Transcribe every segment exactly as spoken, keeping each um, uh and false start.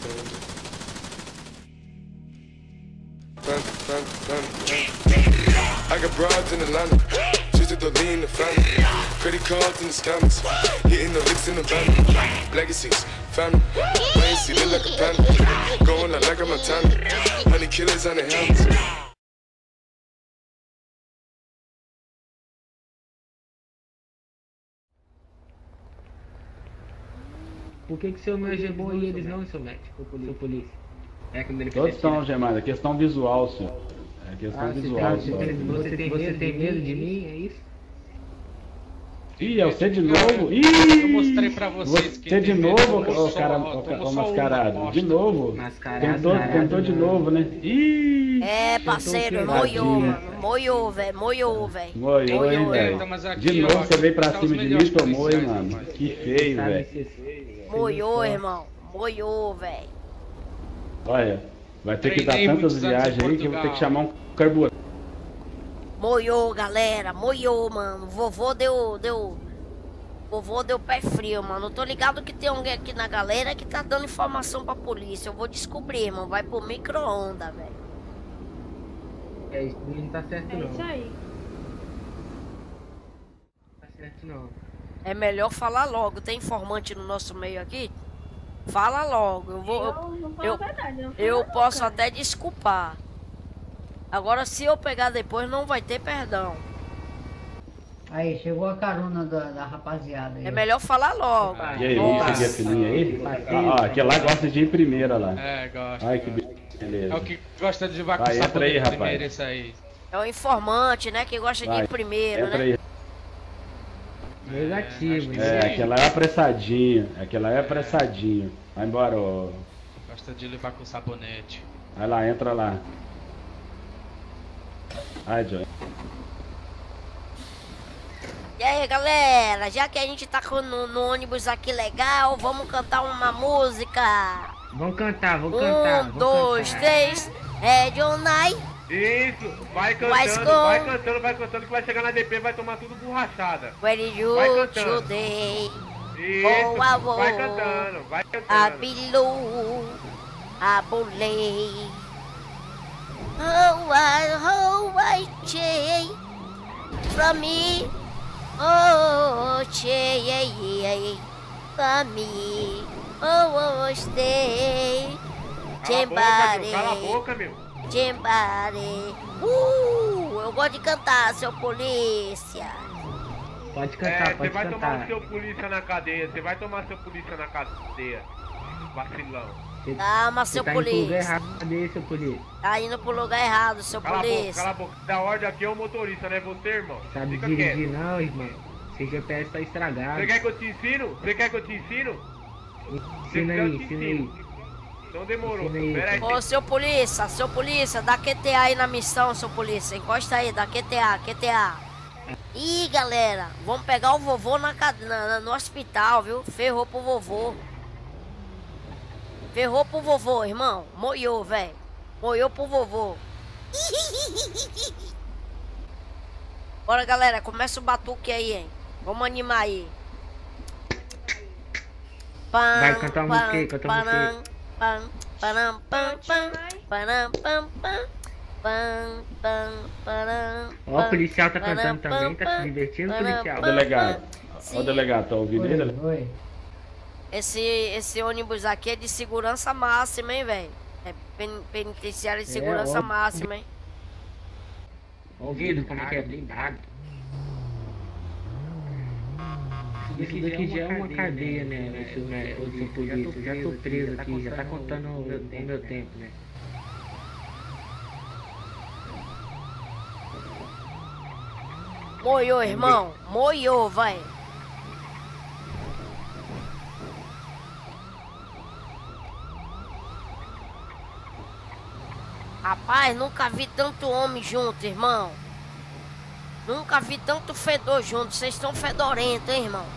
I got broads in Atlanta, just to lean in the family. Credit cards in the scammers, hitting the licks in the van. Legacies, family, legacy look like a panda. Going out like a Montana, honey killers on the helmets. Por que que seu não algemou e eles não, seu médico, seu polícia? É que ele Todos estão algemados, é questão visual, senhor. É questão ah, visual, você, só. tem, você, tem, você tem medo de mim, é isso? Ih, é você de novo? Ih! Eu mostrei pra vocês que você de novo, ô cara, ô mascarado? De novo? Mascarado, tentou, mascarado, tentou de novo, né? Ih! É, parceiro, moiou, mano. Moiou, velho. Moiou, velho. Moiou, hein, velho. De novo você veio pra cima de mim e tomou, hein, mano. Que feio, velho. Moiou, irmão. Moiou, velho. Olha, vai ter que dar tantas viagens aí que eu vou ter que chamar um carburante. Moiou, galera. Moiou, mano. Vovô deu, deu... Vovô deu pé frio, mano. Eu tô ligado que tem alguém aqui na galera que tá dando informação pra polícia. Eu vou descobrir, irmão. Vai pro micro-ondas, velho. É, isso não tá certo, não. É isso aí. Não tá certo, não. É melhor falar logo. Tem informante no nosso meio aqui? Fala logo. Eu vou... Eu não falo eu, a verdade. Eu, eu falo posso cara. até desculpar. Agora, se eu pegar depois, não vai ter perdão. Aí, chegou a carona da, da rapaziada aí. É melhor falar logo. E aí, vamos seguir a fininha aí? Ah, aquele lá gosta de ir primeiro lá. É, gosta. Ai, que beleza. É o que gosta de vaca Vai, entra aí, rapaz. primeiro, esse aí. É o informante, né? Que gosta Vai, de ir primeiro, entra né? aí. Negativo, É, né? É, aquela é apressadinho. Aquela é apressadinho. Vai embora, ó. Gosta de levar com sabonete. Vai lá, entra lá. Ai, Joy. E aí, galera, já que a gente tá com, no, no ônibus aqui legal, vamos cantar uma música. Vamos cantar, vamos um, cantar. Vamos dois, cantar. três, é Jonai. Isso, vai cantando, Mas com- vai cantando, vai cantando que vai chegar na D P, vai tomar tudo borrachada. Where you Vai cantando. today? Isso, Oh, avô. vai cantando, vai A cantando. Bilu, a Bolei. Oh, I, oh, I change from me. Oh, change from me. Oh, oh, stay. Cala a boca, meu, cala a boca, meu. Jembare. Uh, eu gosto de cantar, seu polícia. Pode cantar, É, você pode vai tomar o cantar. seu polícia na cadeia, você vai tomar seu polícia na cadeia. Vacilão. Calma, Você seu tá indo pro lugar polícia. errado. Cadê, seu polícia? Tá indo pro lugar errado, seu Cala a boca, polícia. cala a boca. Da ordem aqui é o motorista, não é você, irmão. Sabe Fica dirigir quieto. não, irmão. Seu G P S tá estragado. Você quer que eu te ensino? Você quer que eu te ensino? Ensina Você aí, quer que eu te ensina aí. ensino? Então demorou. Ensina aí. Pera aí. Ô, seu polícia, seu polícia, dá Q T A aí na missão, seu polícia. Encosta aí, dá Q T A, Q T A. Ih, galera, vamos pegar o vovô na, cade- na- na- no hospital, viu? Ferrou pro vovô. Ferrou pro vovô, irmão. Moiou, velho. Moiou pro vovô. Bora, galera, começa o batuque aí, hein? Vamos animar aí. Pam, Vai cantar uma pam, música aí, cantar uma música aí. pam, pam, pam, pam, pam, pam, pam, pam, pam, pam, Ó, o policial tá pam, cantando pam, também, tá pam, se divertindo, pam, policial. Ó, pam, delegado. pam. Ó, Sim. delegado, tá ouvindo Oi, ele? oi. Esse, esse ônibus aqui é de segurança máxima, hein, velho? É pen- penitenciário de É, segurança ó. máxima, hein? Ó o vidro, como é que é blindado. Isso daqui já é uma cadeia, né, né, seu, né, ô, seu polícia. Eu já tô preso aqui, já tá contando o meu, o meu tempo, né? Moiou, irmão. Moiou, vai. Rapaz, nunca vi tanto homem junto, irmão. Nunca vi tanto fedor junto. Vocês estão fedorentos, hein, irmão?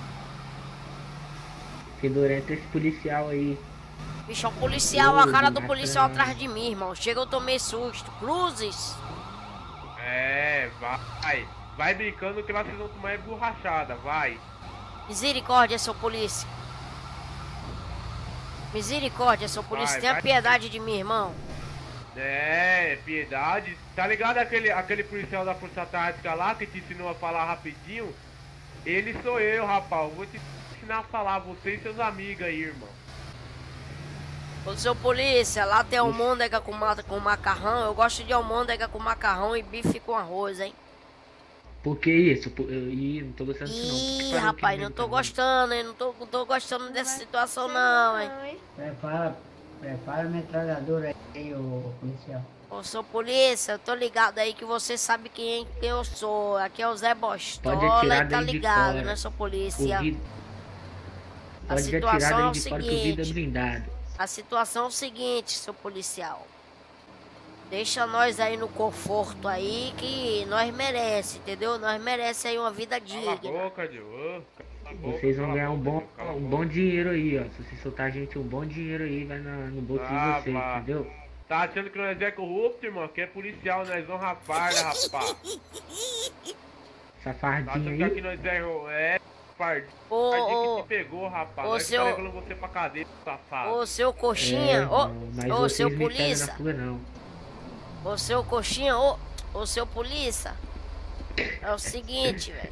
Fedorento esse policial aí. Bicho, é um policial, a cara do Bacana. policial atrás de mim, irmão. Chega, eu tomei susto. Cruzes. É, vai. Vai brincando que lá vocês vão tomar é borrachada, vai. Misericórdia, seu polícia. Misericórdia, seu polícia, Vai, tenha vai. piedade de mim, irmão. É, piedade. Tá ligado aquele, aquele policial da Força Tática lá que te ensinou a falar rapidinho? Ele sou eu, rapaz. Eu vou te ensinar a falar, você e seus amigos aí, irmão. Ô, seu polícia, lá tem almôndega com, ma com macarrão. Eu gosto de almôndega com macarrão e bife com arroz, hein? Por que isso? Por... Eu... Ih, não tô gostando disso não. Que Ih, parou rapaz, que não vem tô também. gostando, hein? Não tô, não tô gostando dessa situação não, hein? Prepara, prepara a metralhadora aí, ô policial. Ô, seu polícia, eu tô ligado aí que você sabe quem, quem eu sou. Aqui é o Zé Bostola, atirar e tá daí de ligado, fora. né, seu polícia? O vid- A Pode situação atirar é daí o de fora que o vidro é seguinte. blindado. A situação é o seguinte, seu policial. Deixa nós aí no conforto aí que nós merece, entendeu? Nós merece aí uma vida Cala a digna. boca, Diogo. Cala a boca, Vocês vão cala a ganhar um boca, bom, Diogo, cala a um boca. bom dinheiro aí, ó. Se você soltar a gente, um bom dinheiro aí vai na- no bolso Ah, de vocês, vá. entendeu? Tá achando que nós é corrupto, irmão? Que é policial, nós vamos rapar, né, rapaz? Tá Essa achando fardinha que aqui aí. nós é... É, fardinho. Ô, Fardinho ô, que te pegou, rapaz. ô, Nós seu- tá levando você pra cadeia, safado. ô, seu coxinha, É, ô, irmão, mas ô, vocês seu me pegam polícia, na fuga não. ô, seu coxinha, ô, ô, seu polícia. É o seguinte, velho.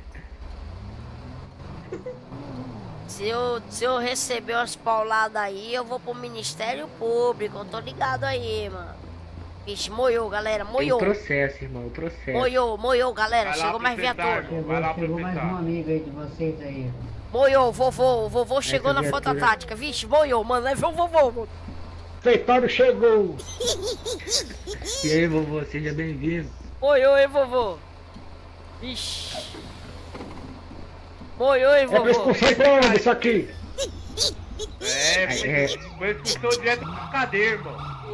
Se eu, se eu receber umas pauladas aí, eu vou pro Ministério Público. Eu tô ligado aí, mano. Vixe, moiou, galera, Tem moiou. processo, irmão, o processo. Moiou, moiou, galera. Vai lá Chegou mais processar, viatura. irmão. Chegou, Vai lá chegou mais processar. um amigo aí de vocês aí. Moiou, vovô. O vovô chegou na viatura- foto tática. Vixe, moiou, mano. Levou o vovô. mano. Feitório chegou. E aí, vovô, seja bem-vindo. Moiou, hein, vovô. Vixe. Moiou, hein, É pra vovô. expulsão pra onde isso aqui? É, É. foi expulsão direto pra cadeia, irmão.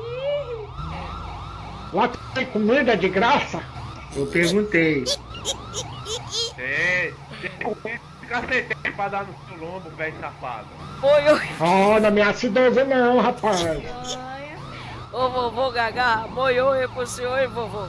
Lá tem comida de graça? Eu perguntei. É, tem cacete pra dar no seu lombo, velho safado. Moiou. Oh, não me acidoso não, rapaz. Ô, vovô Gagá. Moiou, hein, pro senhor, hein, vovô.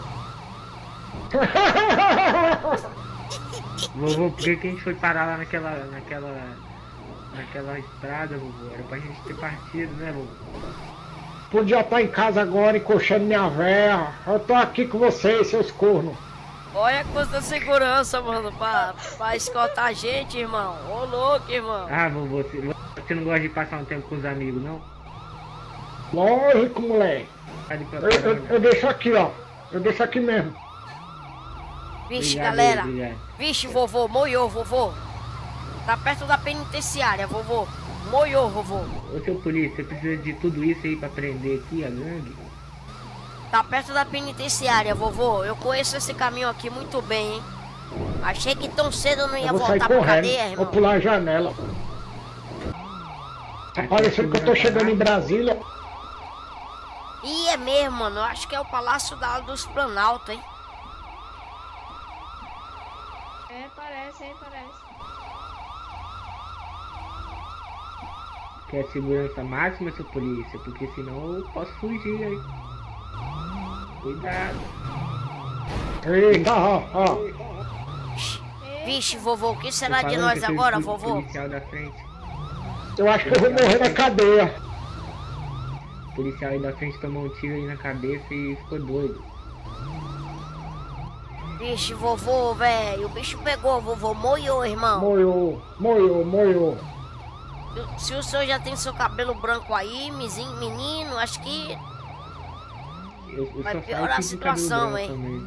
Vovô, por que que a gente foi parar lá naquela, naquela, naquela estrada, vovô? Era pra gente ter partido, né, vovô? Podia estar em casa agora encoxando minha véia. Eu tô aqui com vocês, seus cornos. Olha custa segurança, mano, pra, pra escoltar a gente, irmão. Ô, louco, irmão. Ah, vovô, você, você não gosta de passar um tempo com os amigos, não? Lógico, moleque. Tá de Eu, eu, eu deixo aqui, ó. Eu deixo aqui mesmo. Vixe, Obrigado, galera. obrigado. Vixe, vovô, moiou, vovô. Tá perto da penitenciária, vovô. Moiou, vovô. Ô, seu polícia, você precisa de tudo isso aí pra prender aqui a gangue? Tá perto da penitenciária, vovô. Eu conheço esse caminho aqui muito bem, hein. Achei que tão cedo eu não ia Eu vou sair voltar pra correndo. cadeia, Vou irmão. pular a janela. Tá parecendo que eu tô chegando em Brasília. Ih, é mesmo, mano. Eu acho que é o Palácio da dos Planalto, hein. É, parece, hein, parece. Quer segurança máxima, seu polícia? Porque senão eu posso fugir aí. Cuidado. Eita, ó, ó. Vixe, vovô, o que Tô será de falando nós que aquele agora, poli- vovô? Policial da frente. Eu acho que eu vou morrer na cadeia. O policial aí da frente tomou um tiro aí na cabeça e ficou doido. Vixe, vovô, velho. O bicho pegou, vovô. Moiou, irmão. Moiou, moiou, moiou. Se o senhor já tem seu cabelo branco aí, mizinho, menino, acho que Eu, eu vai só piorar saio a aqui de cabelo situação, branco hein? também.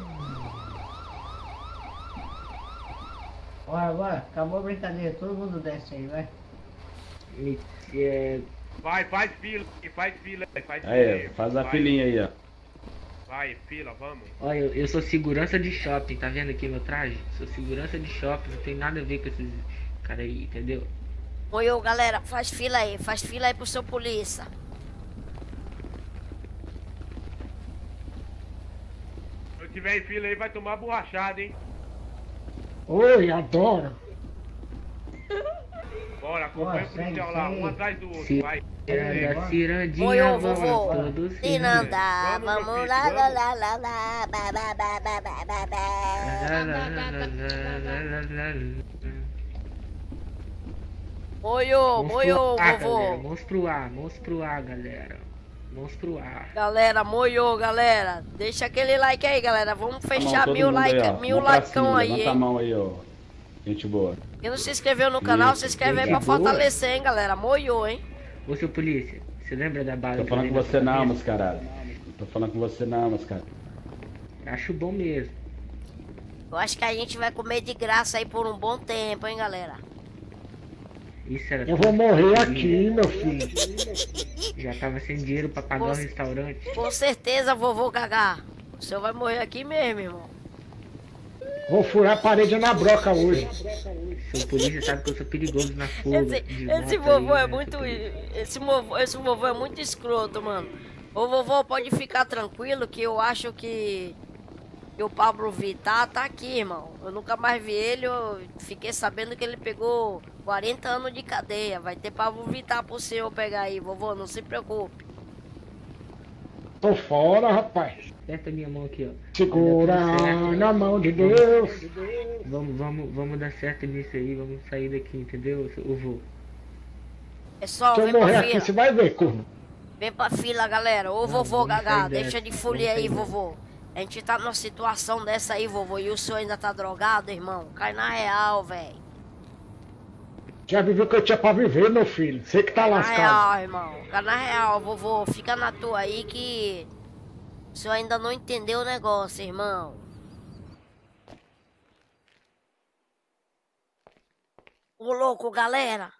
Bora, bora. Acabou a brincadeira. Todo mundo desce aí, vai. Me- é, Vai, faz fila, faz fila, faz fila. Aí, faz a Vai. filinha aí, ó. Vai, fila, vamos. Olha, eu, eu sou segurança de shopping, tá vendo aqui meu traje? Sou segurança de shopping, não tem nada a ver com esses caras aí, entendeu? moiou, galera. Faz fila aí, faz fila aí pro seu polícia. Se eu tiver em fila aí, vai tomar borrachada, hein? Oi, adoro. Bora, acompanha o Bora, policial segue, lá, segue. um atrás do outro, Se- vai. É, da cirandinha, Moiou, bora vovô. todos Se sim. não dá, Vamos, meu vamos filho, lá, lá, vamos. lá, lá, lá, ba, ba, ba, ba, ba, ba, ba. Lá, lá, lá, lá, lá, lá, lá, lá. Moiô, moiô, vovô. Monstro A, monstro A, galera. Monstro A. Galera, moiô, galera. Deixa aquele like aí, galera. Vamos fechar mão, mil like, aí, mil likeão aí, levanta a hein? mão aí, ó. Gente boa. Quem não se inscreveu no canal, Isso, se inscreve aí gente pra boa. fortalecer, hein, galera. Moiô, hein? Ô, seu polícia, você lembra da bala? Tô que falando eu com dei você na não, cabeça? mascarado. Tô falando com você não, mascarado. Acho bom mesmo. Eu acho que a gente vai comer de graça aí por um bom tempo, hein, galera? Isso era Eu vou morrer tudo aqui, meu filho. Já tava sem dinheiro pra pagar o Você- restaurante. Com certeza, vovô Gagá. O senhor vai morrer aqui mesmo, irmão. Vou furar a parede na broca hoje. Seu polícia sabe que eu sou perigoso na fuga. Esse, de esse moto vovô aí, é né, muito. seu polícia? Esse vovô, esse vovô é muito escroto, mano. Ô vovô, pode ficar tranquilo que eu acho que. que o Pablo Vittar tá aqui, irmão. Eu nunca mais vi ele, eu fiquei sabendo que ele pegou quarenta anos de cadeia. Vai ter Pablo Vittar pro senhor pegar aí, vovô, não se preocupe. Tô fora, rapaz. Aperta minha mão aqui, ó. Segura Vai dar tudo certo. na mão de Deus. Vamos, vamos, vamos dar certo nisso aí, vamos sair daqui, entendeu, seu vô? Pessoal, Se eu vem pra morrer aqui, fila. você vai ver, corno. Vem pra fila, galera. Ô, vovô vamos Gagá, sair deixa dessa, de vamos folia sair aí, dessa. vovô. A gente tá numa situação dessa aí, vovô, e o senhor ainda tá drogado, irmão. Cai na real, velho. Já viveu o que eu tinha pra viver, meu filho. Você que tá Na lascado. real, irmão. Cai na real, vovô. Fica na tua aí que o senhor ainda não entendeu o negócio, irmão. Ô, louco, galera.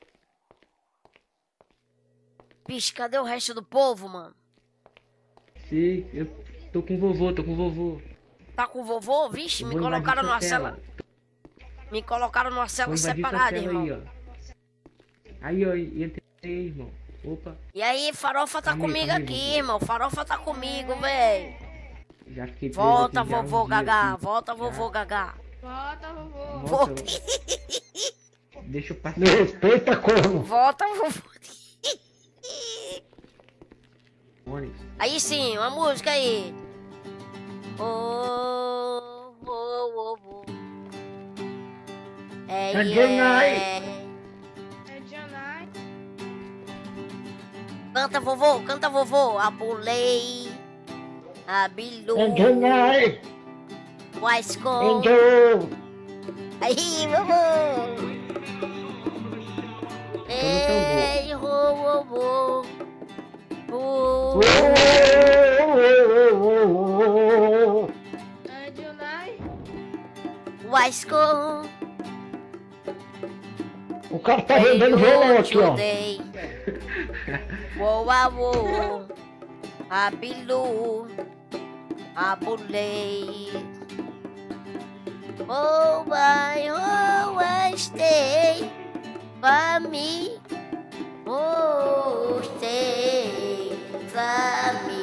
Bicho, cadê o resto do povo, mano? Sim, eu tô com o vovô, tô com o vovô. Tá com o vovô? Vixe, me Vou invadir colocaram sua numa cela. cela. Me colocaram numa Vou cela invadir sua separada, cela irmão. aí, ó. Aí, ó, entrei aí, irmão. Opa, E aí, Farofa tá Amigo, comigo amigo. aqui, irmão. Farofa tá comigo, véi. já fiquei preso Volta, aqui já vovô um dia Gagá. aqui. Volta, vovô Já. Gagá. Volta, vovô. Volta, Volta. deixa eu passar. Me respeita, corno. Volta, vovô. Ônibus. Aí sim, uma música aí. Oh, oh, oh, oh. É, É yeah. É Janai. Canta, vovô, canta, vovô. Abulei, abilu, Enganai. Waisco. Engano. Aí, vovô. Ei, ho, ho, ho. Oh, É Janai. Waisco. O cara tá vendendo violão aqui, ó. Uou, uou, abilu, abulei. Oh, vai, oh, I stay, for me. Oh, stay, for me.